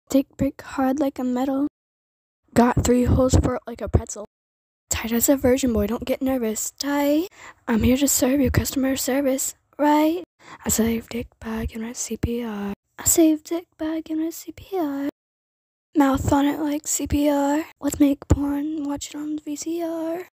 Dick break hard like a metal. Got 3 holes for it like a pretzel. Tight as a virgin boy, don't get nervous. Tight, I'm here to serve you customer service, right? I save dick bag and write CPR. I save dick bag and write CPR. Mouth on it like CPR. Let's make porn, watch it on VCR.